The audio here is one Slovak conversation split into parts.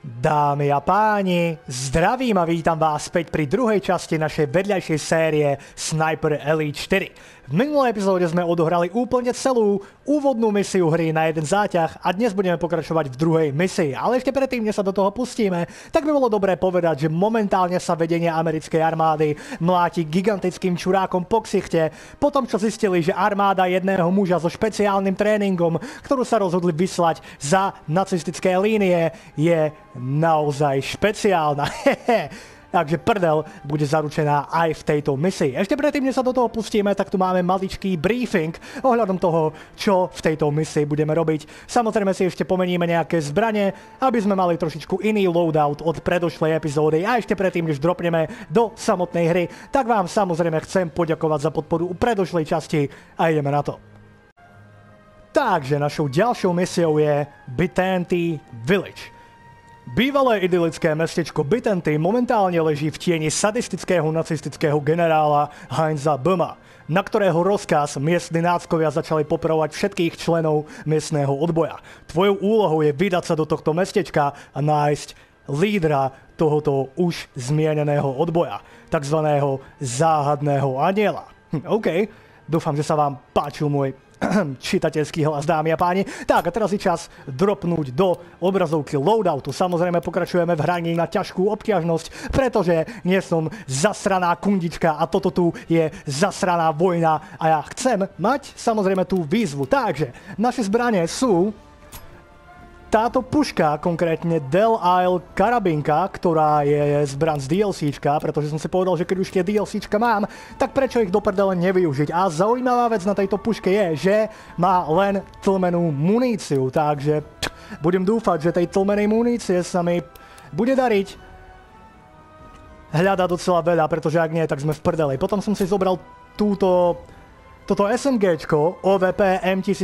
Dámy a páni, zdravím a vítam vás späť pri druhej časti našej vedľajšej série Sniper Elite 4. V minulej epizóde sme odohrali úplne celú úvodnú misiu hry na jeden záťah a dnes budeme pokračovať v druhej misii. Ale ešte predtým, než sa do toho pustíme, tak by bolo dobré povedať, že momentálne sa vedenie americkej armády mláti gigantickým čurákom po ksichte, po tom, čo zistili, že armáda jedného muža so špeciálnym tréningom, ktorú sa rozhodli vyslať za nacistické línie, je naozaj špeciálna. Takže prdel bude zaručená aj v tejto misii. Ešte predtým, než sa do toho pustíme, tak tu máme maličký briefing ohľadom toho, čo v tejto misii budeme robiť. Samozrejme si ešte pomeníme nejaké zbranie, aby sme mali trošičku iný loadout od predošlej epizódy. A ešte predtým, než dropneme do samotnej hry, tak vám samozrejme chcem poďakovať za podporu u predošlej časti a ideme na to. Takže našou ďalšou misiou je Bytanti Village. Bývalé idylické mestečko Bytanti momentálne leží v tieni sadistického nacistického generála Heinza Böhma, na ktorého rozkaz miestni náckovia začali popravovať všetkých členov miestneho odboja. Tvojou úlohou je vydať sa do tohto mestečka a nájsť lídra tohoto už zmieneného odboja, takzvaného záhadného aniela. OK, dúfam, že sa vám páčil môj čitateľský hlas, dámy a páni. Tak a teraz je čas dropnúť do obrazovky loadoutu. Samozrejme pokračujeme v hraní na ťažkú obťažnosť, pretože nie som zasraná kundička a toto tu je zasraná vojna a ja chcem mať samozrejme tú výzvu. Takže naše zbranie sú táto puška, konkrétne Del Isle karabinka, ktorá je zbraň z DLCčka, pretože som si povedal, že keď už tie DLCčka mám, tak prečo ich do prdele nevyužiť. A zaujímavá vec na tejto puške je, že má len tlmenú muníciu, takže budem dúfať, že tej tlmenej munície sa mi bude dariť hľadať docela veľa, pretože ak nie, tak sme v prdeli. Potom som si zobral toto SMGčko OVP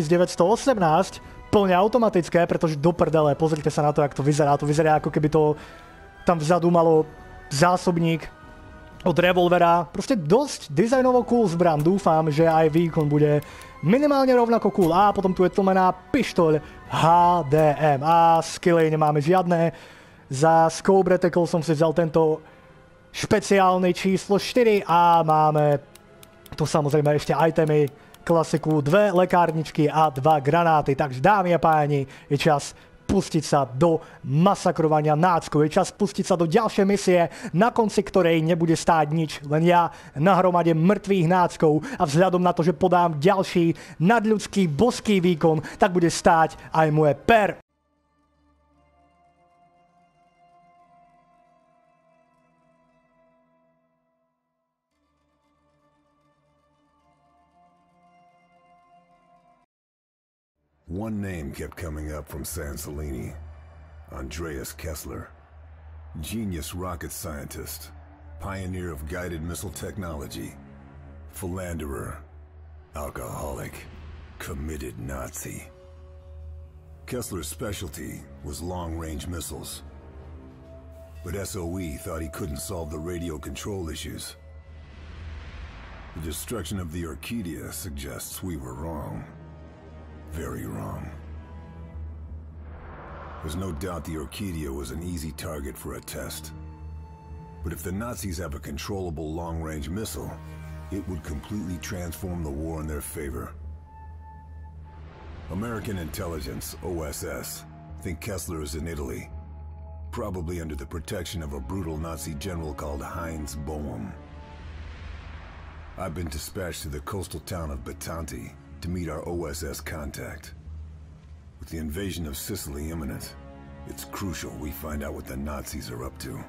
M1918, plne automatické, pretože do prdele, pozrite sa na to, jak to vyzerá. To vyzerá, ako keby to tam vzadu malo zásobník od revolvera. Proste dosť dizajnovo cool zbran. Dúfam, že aj výkon bude minimálne rovnako cool. A potom tu je tlmená pištoľ HDM. A skilly nemáme žiadne. Za Scope Reticle som si vzal tento špeciálny číslo 4 a máme tu samozrejme ešte itemy, klasiku, 2 lekárničky a 2 granáty. Takže dámy a páni, je čas pustiť sa do masakrovania náckov. Je čas pustiť sa do ďalšej misie, na konci ktorej nebude stáť nič, len ja na hromade mŕtvych náckov a vzhľadom na to, že podám ďalší nadľudský boský výkon, tak bude stáť aj moje per. One name kept coming up from San Celini. Andreas Kessler. Genius rocket scientist. Pioneer of guided missile technology. Philanderer. Alcoholic. Committed Nazi. Kessler's specialty was long-range missiles. But SOE thought he couldn't solve the radio control issues. The destruction of the Orchidia suggests we were wrong. Very wrong. There's no doubt the Orchidia was an easy target for a test. But if the Nazis have a controllable long-range missile, it would completely transform the war in their favor. American intelligence, OSS, think Kessler is in Italy, probably under the protection of a brutal Nazi general called Heinz Boehm. I've been dispatched to the coastal town of Bytanti to meet our OSS contact. With the invasion of Sicily imminent, it's crucial we find out what the Nazis are up to.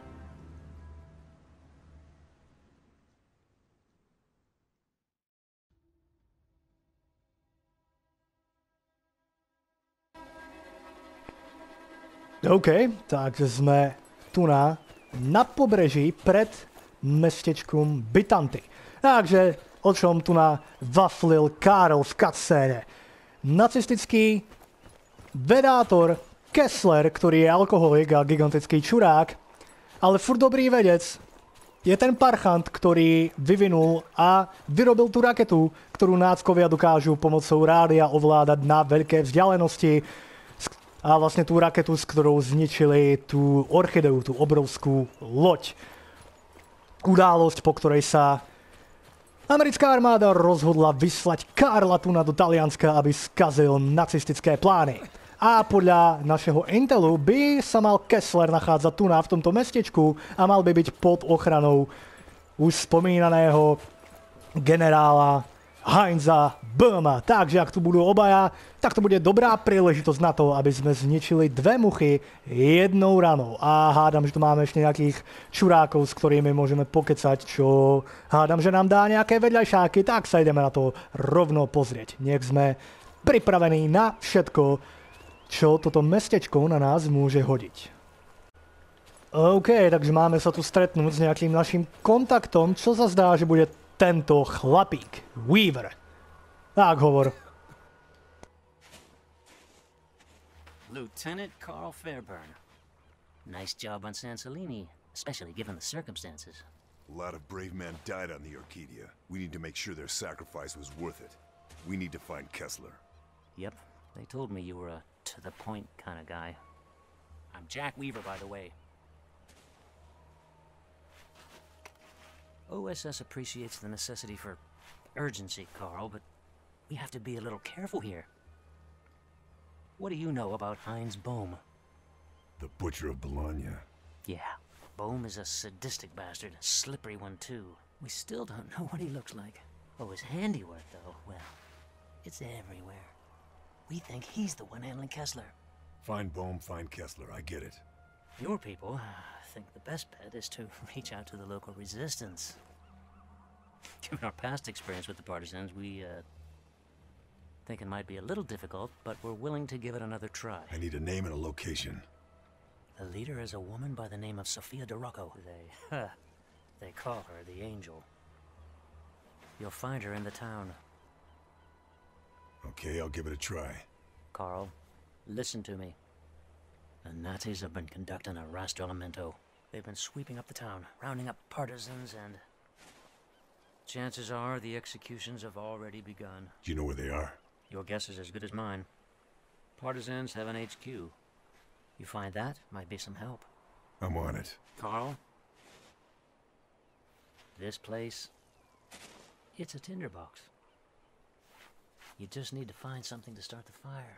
OK, takže sme tu na pobreží pred mestečkom Bytanti. Takže o čom tu vaflil Karel v cutscéne. Nacistický vedátor Kessler, ktorý je alkoholik a gigantický čurák, ale furt dobrý vedec, je ten parchant, ktorý vyvinul a vyrobil tú raketu, ktorú náckovia dokážu pomocou rádia ovládať na veľké vzdialenosti, a vlastne tú raketu, s ktorou zničili tú orchideu, tú obrovskú loď. Událosť, po ktorej sa americká armáda rozhodla vyslať Karla tu do Talianska, aby skazil nacistické plány. A podľa našeho intelu by sa mal Kessler nachádzať tu v tomto mestečku a mal by byť pod ochranou už spomínaného generála Heinza Böhma. Takže ak tu budú obaja, tak to bude dobrá príležitosť na to, aby sme zničili dve muchy jednou ranou. A hádam, že tu máme ešte nejakých čurákov, s ktorými môžeme pokecať, čo hádam, že nám dá nejaké vedľajšáky, tak sa ideme na to rovno pozrieť. Nech sme pripravení na všetko, čo toto mestečko na nás môže hodiť. OK, takže máme sa tu stretnúť s nejakým našim kontaktom, čo sa zdá, že bude tento chlapík, Weaver. Tak hovor. Lieutenant Carl Fairburn. Nice job on Sansolini, especially given the circumstances. A lot of brave men died on the Orchidia. We need to make sure their sacrifice was worth it. We need to find Kessler. Yep, they told me you were a to-the-point kind of guy. I'm Jack Weaver, by the way. OSS appreciates the necessity for urgency, Carl, but we have to be a little careful here. What do you know about Heinz Bohm? The Butcher of Bologna. Yeah, Bohm is a sadistic bastard, a slippery one too. We still don't know what he looks like. Oh, his handiwork, though, well, it's everywhere. We think he's the one handling Kessler. Find Bohm, find Kessler, I get it. Your people think the best bet is to reach out to the local resistance. Given our past experience with the partisans, we think it might be a little difficult, but we're willing to give it another try. I need a name and a location. The leader is a woman by the name of Sofia DeRocco. They call her the Angel. You'll find her in the town. Okay, I'll give it a try. Carl, listen to me. The Nazis have been conducting a rastrellamento. They've been sweeping up the town, rounding up partisans, and chances are the executions have already begun. Do you know where they are? Your guess is as good as mine. Partisans have an HQ. You find that, might be some help. I'm on it. Carl, this place, it's a tinderbox. You just need to find something to start the fire.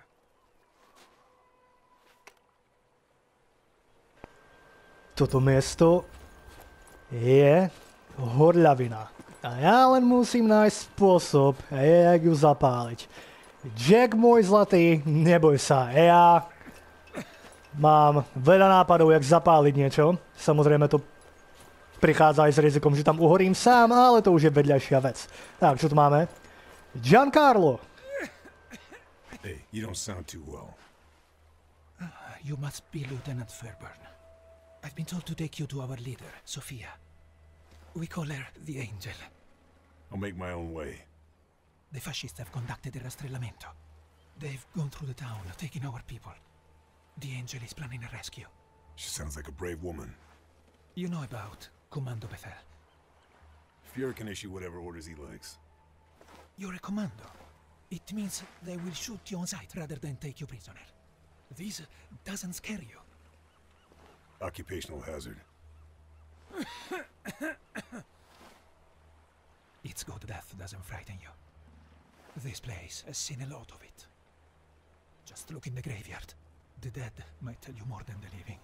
Toto miesto je horľavina. A ja len musím nájsť spôsob, jak ju zapáliť. Jack, môj zlatý, neboj sa. Ja mám veľa nápadov, jak zapáliť niečo. Samozrejme to prichádza aj s rizikom, že tam uhorím sám, ale to už je vedľajšia vec. Tak, čo tu máme? Giancarlo. Hey, you don't sound too well. You must be Lieutenant Fairburn. I've been told to take you to our leader, Sofia. We call her the Angel. I'll make my own way. The fascists have conducted a rastrellamento. They've gone through the town, taking our people. The Angel is planning a rescue. She sounds like a brave woman. You know about Commando Bethel. Fuhrer can issue whatever orders he likes. You're a commando. It means they will shoot you on sight rather than take you prisoner. This doesn't scare you. Occupational hazard. It's good death doesn't frighten you. This place has seen a lot of it. Just look in the graveyard. The dead might tell you more than the living.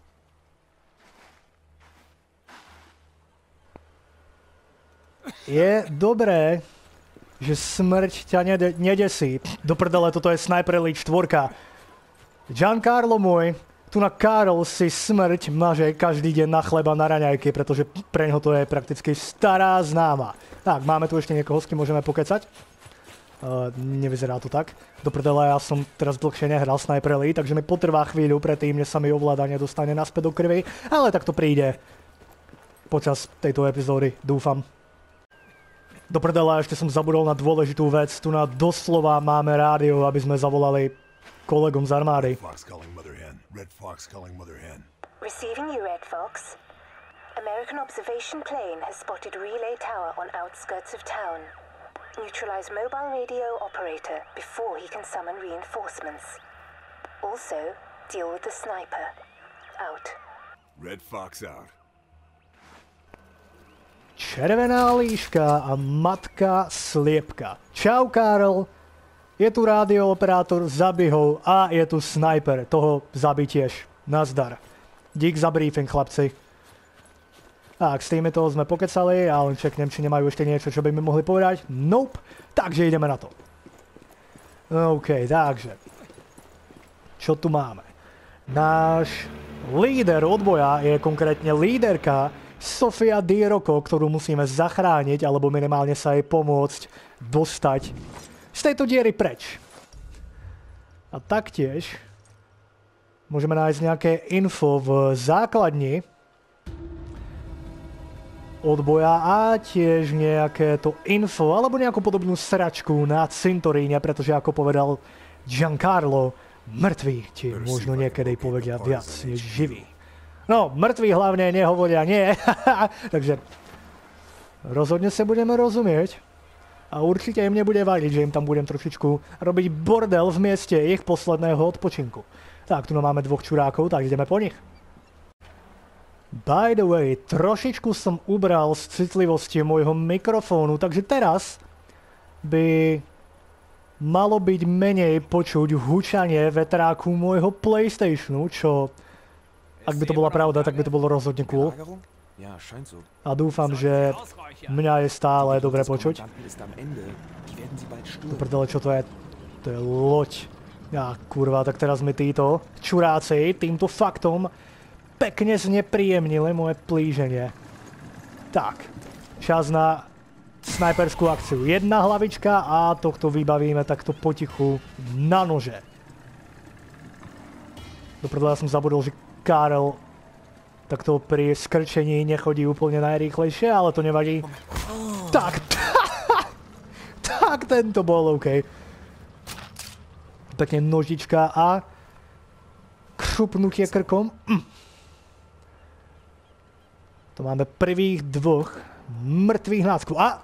Je dobré, že smrť ťa nedesí. Do prdele, toto je Sniper Elite 4. Giancarlo môj, tu na Karol si smrť maže každý deň na chleba na raňajky, pretože pre ňoho to je prakticky stará známa. Tak, máme tu ešte niekoho, s kým môžeme pokecať. Nevyzerá to tak. Do prdele, ja som teraz dlhšie nehral Sniper Elite, takže mi potrvá chvíľu predtým, než sa mi ovládanie dostane naspäť do krvi, ale tak to príde počas tejto epizódy, dúfam. Do prdele, ešte som zabudol na dôležitú vec. Tu na doslova máme rádio, aby sme zavolali kolegom z armády. Fox calling Mother Hen. Red Fox calling Mother Hen. Receiving you, Red Fox. American observation plane has spotted relay tower on outskirts of town. Neutralize mobile radio operator before he can summon reinforcements. Also, Deal with the sniper. Out. Red Fox out. Červená líška a matka sliepka. Čau, Karl. Je tu radiooperátor, zabij ho a je tu sniper. Toho zabij tiež. Nazdar. Dík za briefing, chlapci. Tak, s týmito sme pokecali, a len čeknem, či nemajú ešte niečo, čo by mi mohli povedať. Nope. Takže ideme na to. OK, takže. Čo tu máme? Náš líder odboja je konkrétne líderka Sofia Diroko, ktorú musíme zachrániť, alebo minimálne sa jej pomôcť dostať z tejto diery preč. A taktiež môžeme nájsť nejaké info v základni odboja a tiež nejaké to info alebo nejakú podobnú sračku na cintoríne, pretože ako povedal Giancarlo, mŕtvi ti možno niekedy povedia viac než živí. No, mŕtvi hlavne nehovoria nie, takže rozhodne sa budeme rozumieť a určite im nebude vadiť, že im tam budem trošičku robiť bordel v mieste ich posledného odpočinku. Tak, tu máme dvoch čurákov, tak ideme po nich. By the way, trošičku som ubral z citlivosti môjho mikrofónu, takže teraz by malo byť menej počuť hučanie vetráku môjho PlayStationu, čo, ak by to bola pravda, tak by to bolo rozhodne cool. A dúfam, že mňa je stále dobre počuť. To prdele, čo to je? To je loď. Ja, kurva, tak teraz mi títo čuráci týmto faktom pekne znepríjemnili moje plíženie. Tak, čas na snajperskú akciu. Jedna hlavička a tohto vybavíme takto potichu na nože. Dopredľa som zabudol, že Karel takto pri skrčení nechodí úplne najrýchlejšie, ale to nevadí. Tak, tak tento bol OK. Pekne nožička a křupnutie krkom. To máme prvých dvoch mŕtvych náckov. A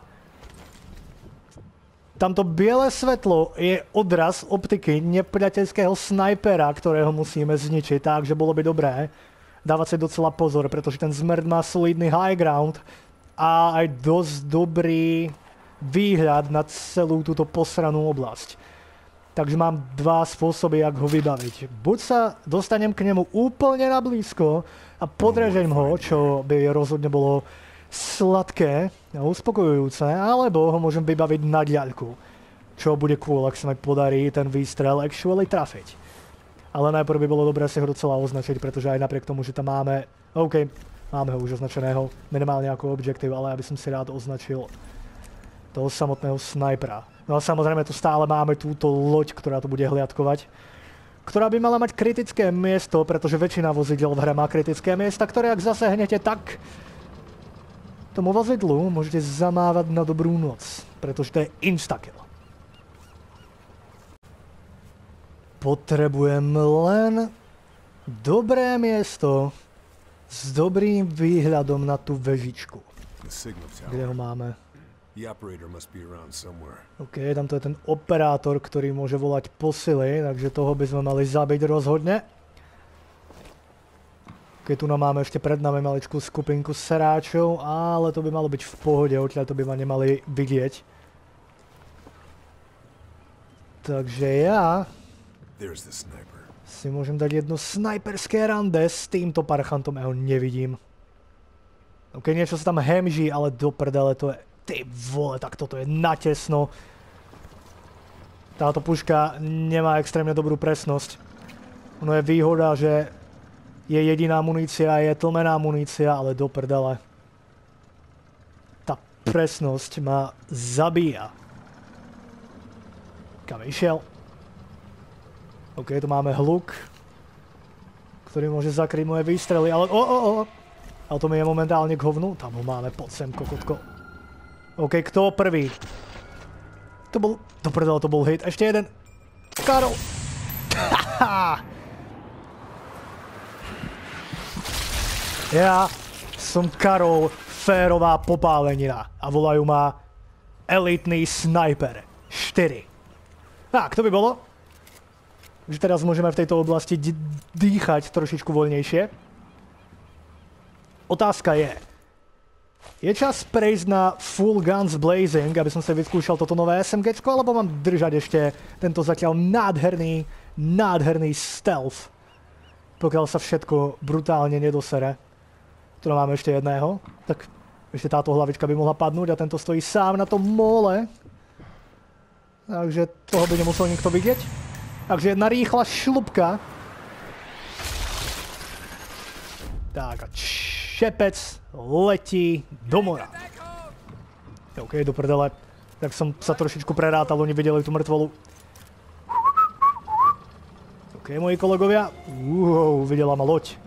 tamto biele svetlo je odraz optiky nepriateľského snajpera, ktorého musíme zničiť, takže bolo by dobré dávať si docela pozor, pretože ten zmrd má solidný high ground a aj dosť dobrý výhľad na celú túto posranú oblasť. Takže mám dva spôsoby, jak ho vybaviť. Buď sa dostanem k nemu úplne na blízko a podrežem ho, čo by rozhodne bolo sladké a uspokojujúce, alebo ho môžem vybaviť na diaľku, čo bude cool, ak sa mi podarí ten výstrel actually trafiť. Ale najprv by bolo dobré si ho docela označiť, pretože aj napriek tomu, že tam máme... OK, máme ho už označeného, minimálne ako objektív, ale ja by som si rád označil toho samotného snajpera. No a samozrejme tu stále máme túto loď, ktorá tu bude hliadkovať, ktorá by mala mať kritické miesto, pretože väčšina vozidel v hre má kritické miesta, ktoré ak zasehnete, tak tomu vozidlu môžete zamávať na dobrú noc, pretože to je instakill. Potrebujem len dobré miesto s dobrým výhľadom na tú vežičku. Kde ho máme? OK, tamto je ten operátor, ktorý môže volať posily, takže toho by sme mali zabiť rozhodne. Keď tu máme ešte pred nami maličkú skupinku seráčov, ale to by malo byť v pohode, odtiaľ to by ma nemali vidieť. Takže ja si môžem dať jedno snajperské rande s týmto parchantom, ja ho nevidím. OK, niečo sa tam hemží, ale do prdele to je... Ty vole, tak toto je natesno. Táto puška nemá extrémne dobrú presnosť. Ono je výhoda, že je jediná munícia, je tlmená munícia, ale do prdele. Tá presnosť ma zabíja. Kam išiel? OK, tu máme hluk, ktorý môže zakryť moje výstrely, ale ale to mi je momentálne k hovnu. Tam ho máme, poď sem, kokotko. OK, kto prvý? To bol... To prdel, to bol hit. Ešte jeden. Karol! Ja som Karol, férová popálenina. A volajú ma elitný snajper. 4. Tak, to by bolo. Že teraz môžeme v tejto oblasti dýchať trošičku voľnejšie. Otázka je čas prejsť na full guns blazing, aby som sa vyskúšal toto nové SMGčko, alebo mám držať ešte tento zatiaľ nádherný stealth, pokiaľ sa všetko brutálne nedosere. Tu máme ešte jedného, tak ešte táto hlavička by mohla padnúť a tento stojí sám na tom mole. Takže toho by nemusel nikto vidieť. Takže jedna rýchla šlupka. Tak a šepec letí do mora. OK, do prdele. Tak som sa trošičku prerátal, oni videli tú mŕtvolu. OK, moji kolegovia. Videla ma loď.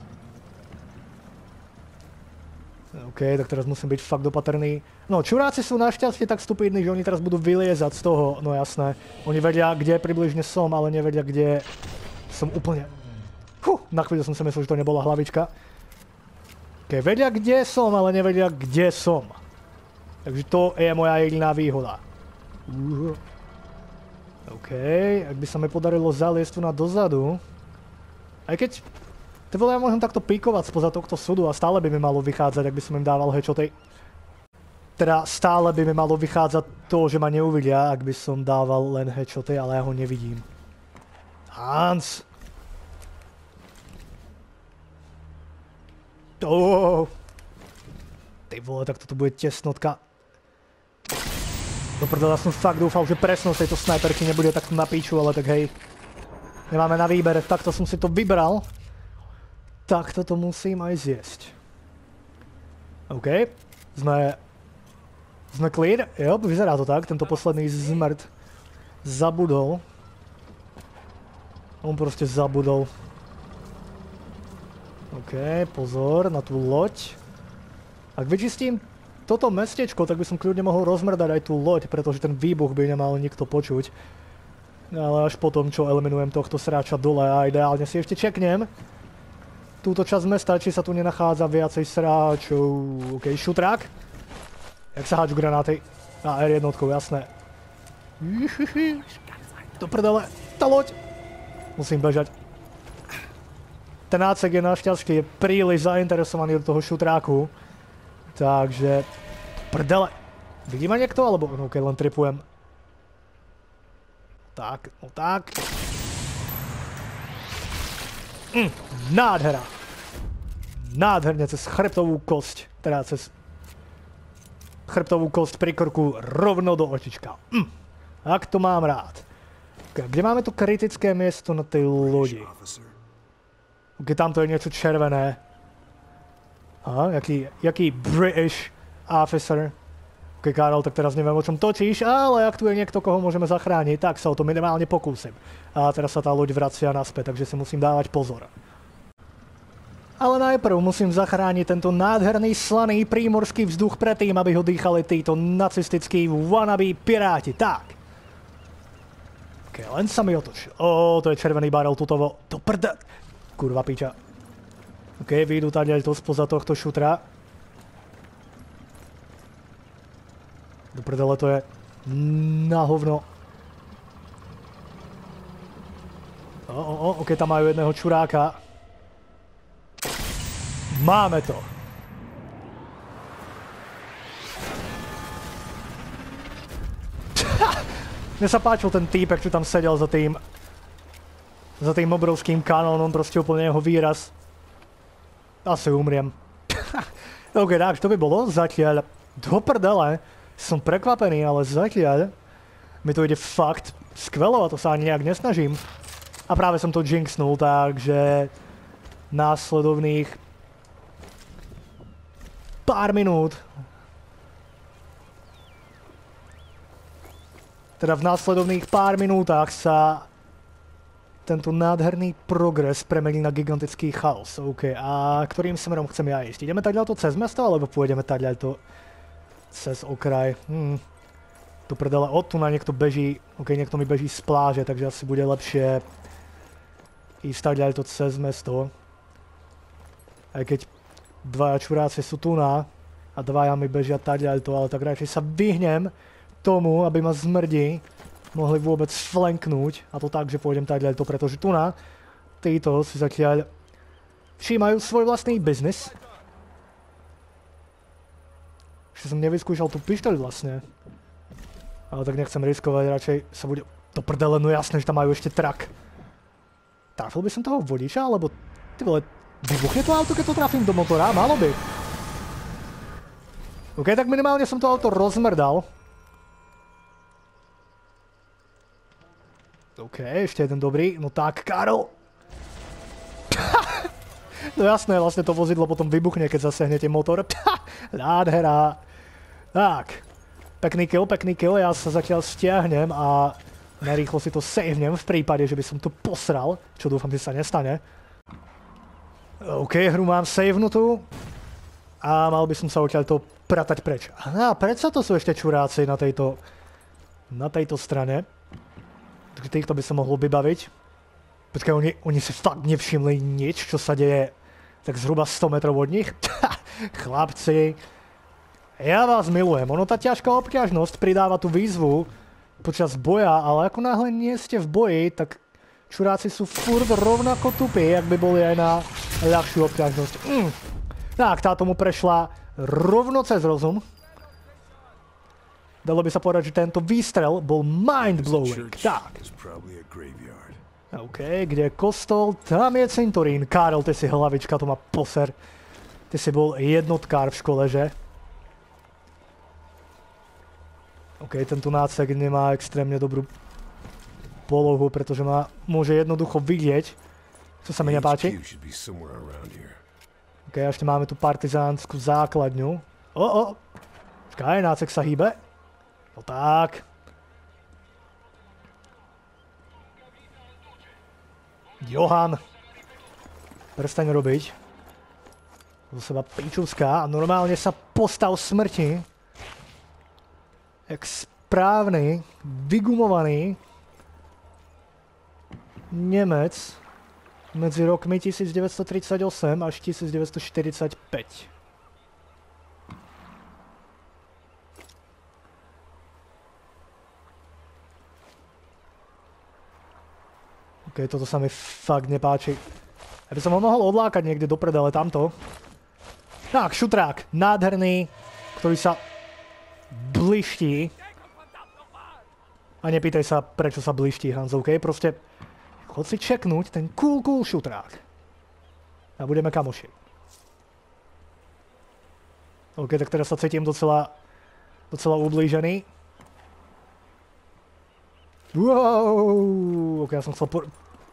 OK, tak teraz musím byť fakt opatrný. No, čuráci sú našťastie tak stupidní, že oni teraz budú vyliezať z toho, no jasné. Oni vedia, kde približne som, ale nevedia, kde som úplne... Na chvíľu som si myslel, že to nebola hlavička. OK, vedia, kde som, ale nevedia, kde som. Takže to je moja jediná výhoda. OK, ak by sa mi podarilo zaliesť tu na dozadu... Aj keď... Ty vole, ja môžem takto píkovať spoza tohto súdu a stále by mi malo vychádzať, ak by som im dával headshoty. Teda stále by mi malo vychádzať to, že ma neuvidia, ak by som dával len headshoty, ale ja ho nevidím. Hans! Ty vole, tak toto bude tesnotka. Do prdela, som fakt dúfal, že presnosť tejto snajperky nebude takto na píču, ale tak hej. Nemáme na výber, takto som si to vybral. Tak toto musím aj zjesť. OK. Sme clear? Jo, vyzerá to tak. Tento posledný zmrt zabudol. On proste zabudol. OK, pozor na tú loď. Ak vyčistím toto mestečko, tak by som kľudne mohol rozmrdať aj tú loď, pretože ten výbuch by nemal nikto počuť. Ale až potom, čo eliminujem tohto sráča dole a ideálne si ešte čeknem túto časť mesta, či sa tu nenachádza viacej sráčov. OK, šutrák. Jak sa hádžu granáty? A R1, jasné. Do prdele, tá loď. Musím bežať. Ten nácek je našťastie príliš zainteresovaný do toho šutráku. Takže... Prdele. Vidí ma niekto, alebo... No, OK, len tripujem. Tak, no tak. Nádhera. Nádherne cez chrbtovú kosť. Teda cez chrbtovú kosť pri krku rovno do očička. Ak to mám rád. Okay, kde máme tu kritické miesto na tej lodi? Ok, tamto je niečo červené. Aha, jaký British officer. Ok, Karol, tak teraz neviem, o čom točíš, ale ak tu je niekto, koho môžeme zachrániť, tak sa o to minimálne pokúsim. A teraz sa tá loď vracia naspäť, takže si musím dávať pozor. Ale najprv musím zachrániť tento nádherný, slaný prímorský vzduch predtým, aby ho dýchali títo nacistickí wannabe piráti. Tak. Ok, len sa mi otoč. To je červený barel tutovo. Do prda. Kurva piča. Ok, vyjdu tady to spoza tohto šutra. Do prdele, to je na hovno. Ok, tam majú jedného čuráka. Máme to. Mne sa páčil ten týpek, čo tam sedel za tým obrovským kanónom, proste úplne jeho výraz. Asi umriem. Ok, tak, to by bolo zatiaľ do prdele. Som prekvapený, ale zatiaľ mi to ide fakt skvelo a to sa ani nejak nesnažím. A práve som to jinxnul, takže následovných pár minút. Teda v následovných pár minútach sa tento nádherný progres premení na gigantický chaos. OK, a ktorým smerom chcem ja ísť? Ideme taďľato cez mesto, alebo pôjdeme taďľato cez okraj? Tu prdele, tu na niekto beží, OK, niekto mi beží z pláže, takže asi bude lepšie ísť taďľato cez mesto. Aj keď dvaja čuráci sú tu a dvaja mi bežia taďľato, ale tak radšej sa vyhnem tomu, aby ma zmrdi mohli vôbec flanknúť. A to tak, že pôjdem taďto, pretože tu na títo si zatiaľ všímajú svoj vlastný biznis. Ešte som nevyskúšal tú pištoľ vlastne. Ale tak nechcem riskovať, radšej sa bude... To prdele, no jasné, že tam majú ešte trak. Trafil by som toho vodiča, alebo... Ty vole, vybuchne to auto, keď to trafím do motora? Malo by. OK, tak minimálne som to auto rozmrdal. OK, ešte jeden dobrý. No tak, Karol. No jasné, vlastne to vozidlo potom vybuchne, keď zasehnete motor. Nádhera. Tak. Pekný kill, ja sa zatiaľ stiahnem a narýchlo si to savenem v prípade, že by som to posral, čo dúfam, že sa nestane. OK, hru mám savenutú a mal by som sa odtiaľto pratať preč. Á, predsa to sú ešte čuráci na tejto strane. Týchto by sa mohlo vybaviť. Počkaj, oni si fakt nevšimli nič, čo sa deje tak zhruba 100 metrov od nich. Chlapci, ja vás milujem. Ono tá ťažká obťažnosť pridáva tú výzvu počas boja, ale ako náhle nie ste v boji, tak čuráci sú furt rovnako tupí, jak by boli aj na ľahšiu obťažnosť. Tak, táto mu prešla rovno cez rozum. Dalo by sa povedať, že tento výstrel bol mind-blowing. Tak. OK, kde je kostol? Tam je cintorín. Karol, ty si hlavička, to má poser. Ty si bol jednotkár v škole, že? OK, tento nácek nemá extrémne dobrú polohu, pretože ma môže jednoducho vidieť. Co sa mi nepáči. OK, ešte máme tu partizánsku základňu. Počkaj, nácek sa hýbe. No tak. Johan. Prestaň robiť. Zo seba pičuská a normálne sa postav smrti. Jak správny, vygumovaný Nemec medzi rokmi 1938 až 1945. OK, toto sa mi fakt nepáči. Ja by som ho mohol odlákať niekde do prdele tamto. Tak, šutrák, nádherný, ktorý sa bliští. A nepýtaj sa, prečo sa bliští, Hans, OK? Proste chod si čeknúť ten cool šutrák. A budeme kamoši. OK, tak teraz sa cítim docela ublížený. Wow, OK, ja som chcel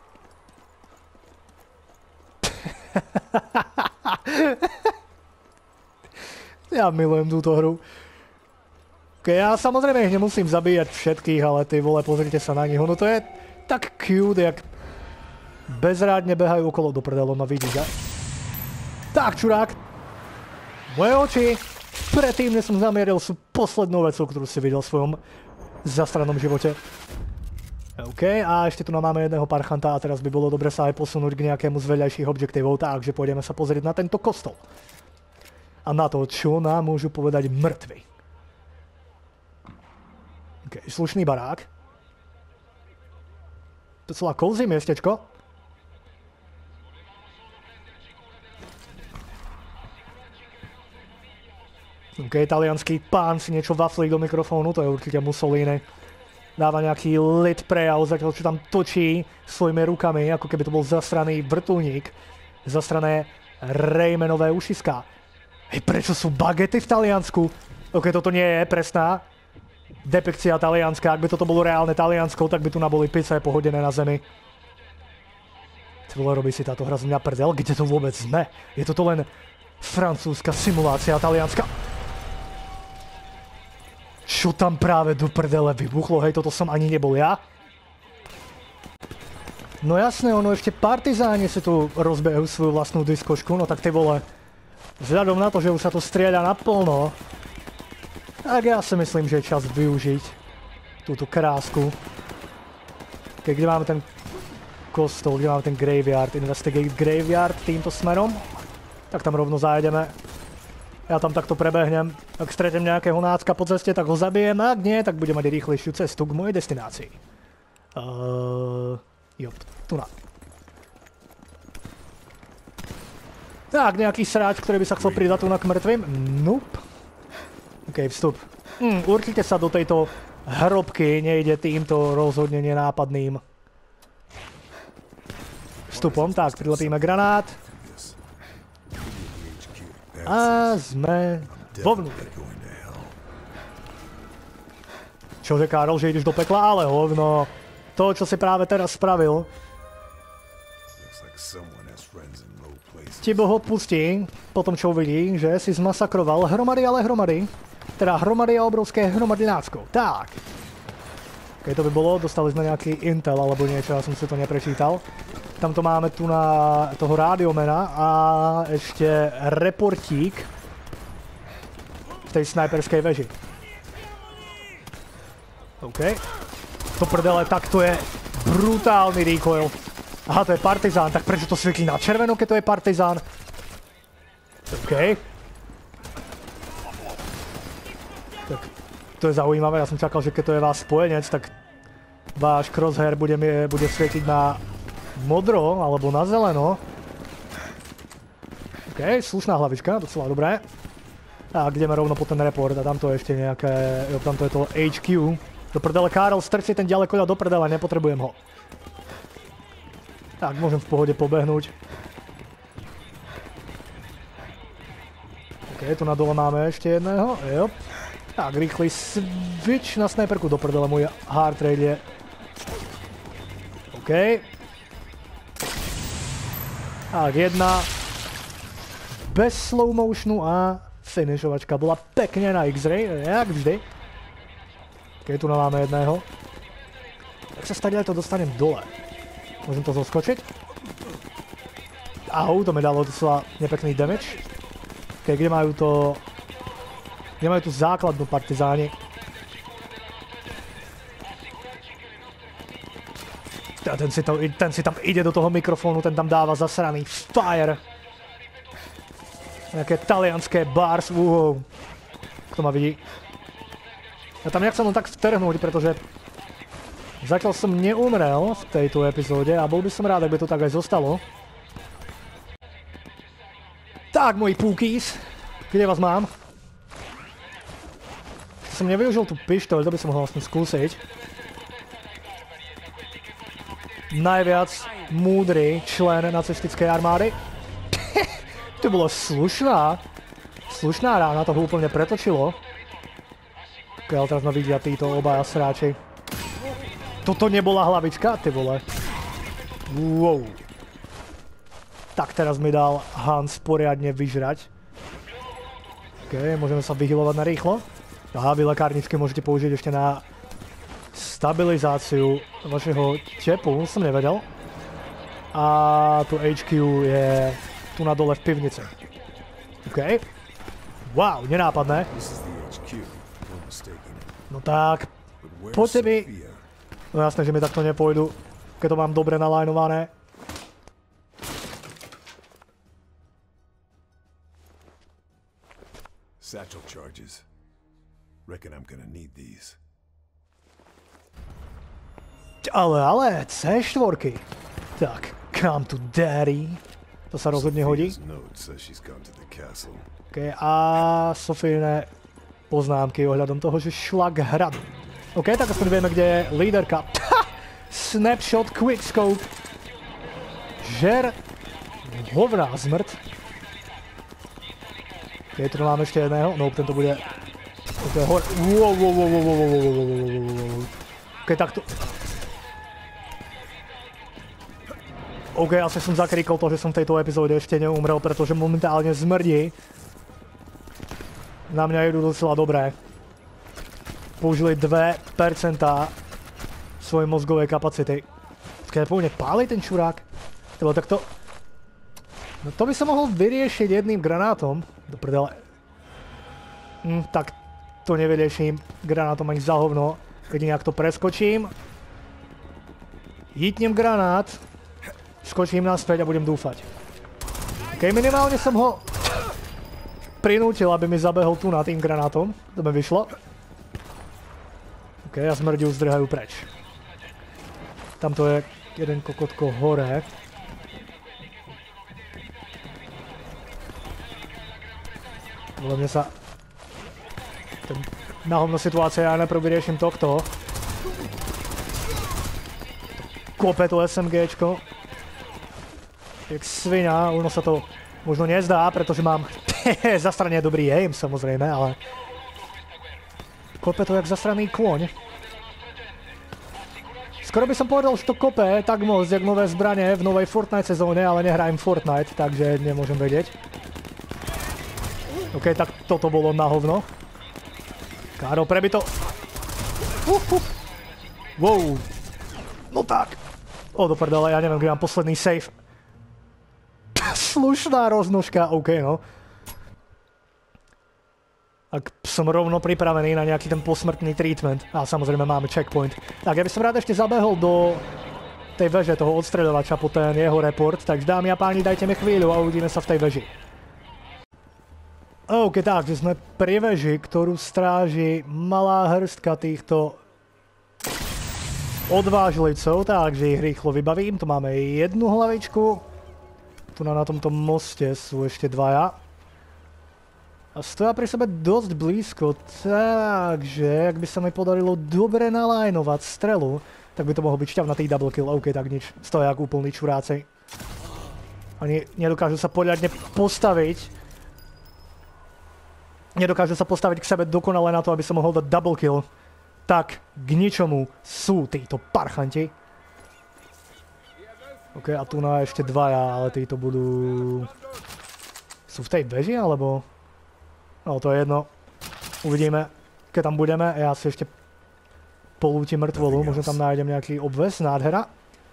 Ja milujem túto hru. OK, ja samozrejme ich nemusím zabíjať všetkých, ale ty vole, pozrite sa na nich. Ono to je tak cute, jak bezrádne behajú okolo do prdelu, no vidíš, ja? Tak, čurák. Moje oči predtým, než som zamieril, sú poslednou vecou, ktorú si videl v svojom zastranom živote. OK, a ešte tu máme jedného parchanta a teraz by bolo dobre sa aj posunúť k nejakému z vedľajších objektívov, takže pôjdeme sa pozrieť na tento kostol. A na to, čo nám môžu povedať mŕtvi. OK, slušný barák. To je celá cozy miestečko. OK, talianský pán si niečo vaflí do mikrofónu, to je určite Mussolini. Dáva nejaký lit prejav, zatiaľ čo tam točí svojimi rukami, ako keby to bol zastraný vrtuľník. Zastrané rejmenové ušiská. Hej, prečo sú bagety v Taliansku? OK, toto nie je presná depikcia talianska. Ak by toto bolo reálne Taliansko, tak by tu naboli pice pohodené na zemi. Ty vole, robí si táto hra z mňa prdel? Kde to vôbec sme? Je toto len francúzska simulácia talianska? Čo tam práve do prdele vybuchlo? Hej, toto som ani nebol ja. No jasné, ono ešte partizáni si tu rozbehajú svoju vlastnú diskošku, no tak ty vole. Vzhľadom na to, že už sa tu strieľa naplno, tak ja si myslím, že je čas využiť túto krásku. Kde máme ten kostol, kde máme ten graveyard, investigate graveyard týmto smerom, tak tam rovno zajdeme. Ja tam takto prebehnem. Ak stretnem nejakého nácka po ceste, tak ho zabijem. Ak nie, tak budem mať rýchlejšiu cestu k mojej destinácii. Jo, tu na. Tak, nejaký sráč, ktorý by sa chcel pridať tu na k mŕtvým? Nope. OK, vstup. Určite sa do tejto hrobky nejde týmto rozhodne nenápadným vstupom. Tak, prilepíme granát. A sme vovnútri. Čože, Karol, že ideš do pekla? Ale hovno. To, čo si práve teraz spravil, ti Boh odpustí, potom čo uvidí, že si zmasakroval hromady, ale hromady. Teda hromady a obrovské hromady náckov. Tak. Keď to by bolo, dostali sme nejaký intel alebo niečo, ja som si to neprečítal. Tamto máme tu na toho rádiomena a ešte reportík v tej snajperskej veži. OK. To prdele, tak to je brutálny recoil. Aha, to je partizán, tak prečo to svietli na červeno, keď to je partizán? OK. Tak to je zaujímavé, ja som čakal, že keď to je váš spojenec, tak váš crosshair bude svietiť na modro, alebo na zeleno. OK, slušná hlavička, docela dobré. Tak, ideme rovno po ten report a tamto je ešte nejaké, jo, tamto je to HQ. Do prdele, Karol, strč si ten ďalekoľa do prdele, nepotrebujem ho. Tak, môžem v pohode pobehnúť. OK, tu na dole máme ešte jedného, jop. Tak, rýchly switch na snajperku, do prdele, môj heart rate je... OK. Tak, jedna bez slow motionu a finishovačka bola pekne na X-ray, jak vždy. Ok, tu máme jedného. Tak sa stadiaľ to dostanem dole. Môžem to zoskočiť? Au, to mi dalo docela nepekný damage. Ok, kde majú tu základnú partizáni? Ten si tam ide do toho mikrofónu, ten tam dáva zasraný fire. Nejaké talianské bars, Kto ma vidí? Ja tam nechcem len tak vtrhnúť, pretože zatiaľ som neumrel v tejto epizóde a bol by som rád, ak by to tak aj zostalo. Tak, moji púkis, kde vás mám? Som nevyužil tú pištoľ, to by som mohol vlastne skúsiť. Najviac múdry člen nacistickej armády. To bolo slušná rána, to ho úplne pretočilo. Ok, ale teraz ma vidia títo obaja sráči. Toto nebola hlavička, ty vole. Wow. Tak teraz mi dal Hans poriadne vyžrať. Ok, môžeme sa vyhylovať na rýchlo. Aha, vy lekárničky môžete použiť ešte na stabilizáciu vašeho tepu, som nevedel. A tu HQ je tu na dole v pivnici. OK. Wow, nenápadné. No tak, poďte mi. No jasné, že mi takto nepôjdu, keď to mám dobre nalajnované. Satchel charges. Reckon I'm gonna need these. Ale, C4. Tak, come to daddy. To sa rozhodne hodí. OK, a Sofíne poznámky ohľadom toho, že šlak hradu. OK, tak aspoň vieme, kde je líderka. Snapshot, quickscope. Žer hovná zmrt. OK, tu máme ešte jedného. No, tento bude... Toto je hore. Wow. OK, takto... OK, asi som zakrikol to, že som v tejto epizóde ešte neumrel, pretože momentálne zmrdí. Na mňa idú docela dobré. Použili 2% svojej mozgovej kapacity. Keď pôvodne páli ten čurák. Tebo takto... No to by som mohol vyriešiť jedným granátom. Do prdele. Tak to nevyrieším granátom ani za hovno. Keď nejak to preskočím. Hitnem granát. Skočím naspäť a budem dúfať. OK, minimálne som ho prinútil, aby mi zabehol tu na tým granátom. To mi vyšlo. OK, a smrdi už zdrhajú preč. Tamto je jeden kokotko hore. Podľa mňa sa... Na hovno situácia, ja najprv vyriešim tohto. Kope to SMGčko. Jak svina, ono sa to možno nezdá, pretože mám zastrane dobrý aim, samozrejme, ale... Kope to jak zastraný kôň. Skoro by som povedal, že to kope tak moc, jak nové zbranie v novej Fortnite sezóne, ale nehrajem Fortnite, takže nemôžem vedieť. OK, tak toto bolo na hovno. Káro, prebito. Wow. No tak. O, do prdele, ja neviem, kde mám posledný save. Slušná roznožka, OK, no. Ak som rovno pripravený na nejaký ten posmrtný treatment. A samozrejme máme checkpoint. Tak, ja by som rád ešte zabehol do tej veže toho odstreľovača po ten jeho report. Takže dámy a páni, dajte mi chvíľu a uvidíme sa v tej veži. OK, takže sme pri veži, ktorú stráži malá hrstka týchto odvážlivcov, takže ich rýchlo vybavím. Tu máme jednu hlavičku. Tu na tomto moste sú ešte dvaja. A stoja pri sebe dosť blízko, takže ak by sa mi podarilo dobre nalajnovať strelu, tak by to mohol byť šťavnatý double kill. OK, tak nič. Stoja ako úplný čurácej. Ani nedokážu sa poriadne postaviť. Nedokážu sa postaviť k sebe dokonale na to, aby som mohol dať double kill. Tak k ničomu sú títo parchanti. OK, a tu na ešte dvaja, ale títo budú... Sú v tej veži, alebo... No, to je jedno. Uvidíme, keď tam budeme. Ja si ešte polútim mŕtvolu, možno tam nájdem nejaký obves, nádhera.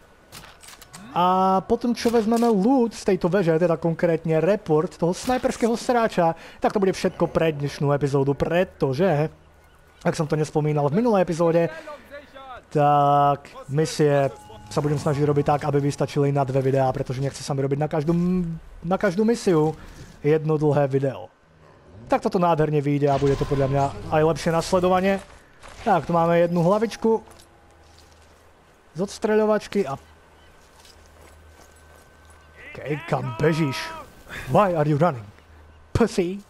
A potom, čo vezmeme loot z tejto veže, teda konkrétne report toho snajperského sráča, tak to bude všetko pre dnešnú epizódu, pretože, ak som to nespomínal v minulej epizóde, tak misie sa budem snažiť robiť tak, aby vystačili na 2 videá, pretože nechce sa mi robiť na každú misiu jedno dlhé video. Tak toto nádherne vyjde a bude to podľa mňa aj lepšie nasledovanie. Tak, tu máme jednu hlavičku z odstreľovačky a... OK, kam bežíš? Why are you running? Pussy!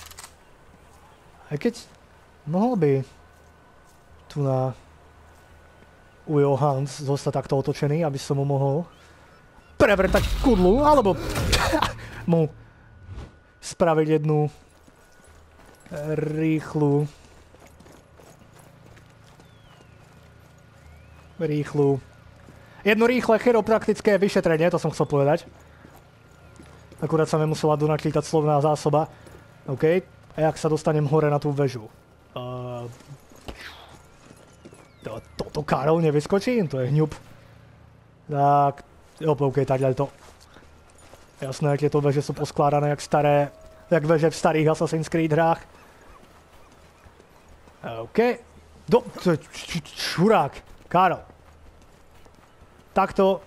Aj keď mohol by tu na Will Hans zostať takto otočený, aby som mu mohol prevrtať kudlu, alebo mu spraviť jednu jedno rýchle chiropraktické vyšetrenie, to som chcel povedať. Akurát sa mi musela donačítať slovná zásoba. OK, a jak sa dostanem hore na tú väžu? Toto Karol nevyskočím, to je hňup. Tak, OK, takhle to. Jasné, jak tieto väže sú poskládané jak veže v starých Assassin's Creed hrách. OK. To je čurák. Karol. Takto.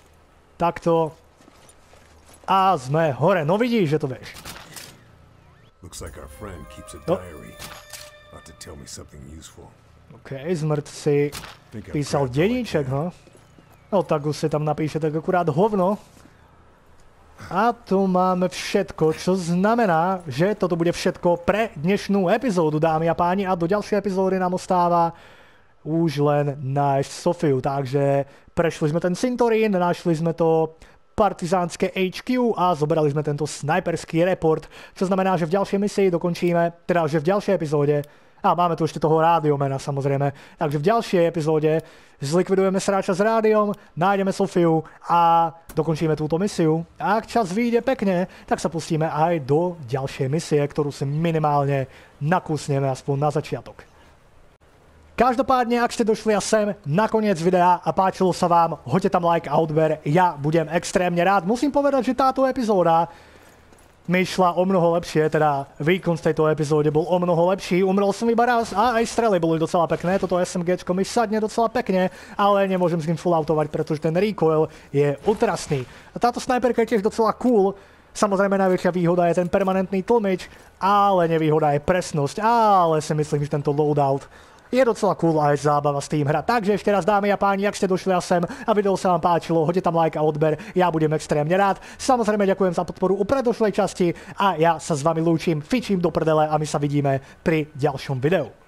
A sme hore. No vidíš, že to vieš. Looks like our friend keeps a diary. About to tell me something useful. OK, zmrt si písal deníček, no. No tak už si tam napíše tak akurát hovno. A tu máme všetko, čo znamená, že toto bude všetko pre dnešnú epizódu, dámy a páni. A do ďalšej epizódy nám ostáva už len nájsť Sofiu. Takže prešli sme ten cintorín, našli sme to partizánske HQ a zobrali sme tento snajperský report. Čo znamená, že v ďalšej misii dokončíme, teda že v ďalšej epizóde, a máme tu ešte toho rádiomena samozrejme, takže v ďalšej epizóde zlikvidujeme sráča s rádiom, nájdeme Sofiu a dokončíme túto misiu. A ak čas vyjde pekne, tak sa pustíme aj do ďalšej misie, ktorú si minimálne nakúsneme aspoň na začiatok. Každopádne, ak ste došli sem na koniec videa a páčilo sa vám, hoďte tam like a odber, ja budem extrémne rád. Musím povedať, že táto epizóda mi šla o mnoho lepšie, teda výkon z tejto epizóde bol o mnoho lepší, umrel som iba raz a aj strely boli docela pekné, toto SMGčko mi sadne docela pekne, ale nemôžem s ním full autovať, pretože ten recoil je otrasný. A táto snajperka je tiež docela cool, Samozrejme najväčšia výhoda je ten permanentný tlmič, ale nevýhoda je presnosť, ale si myslím, že tento loadout je docela cool a je zábava s tým hrať. Takže ešte raz, dámy a páni, ak ste došli sem a video sa vám páčilo, hoďte tam like a odber, ja budem extrémne rád. Samozrejme ďakujem za podporu u predošlej časti a ja sa s vami lúčim, fičím do prdele a my sa vidíme pri ďalšom videu.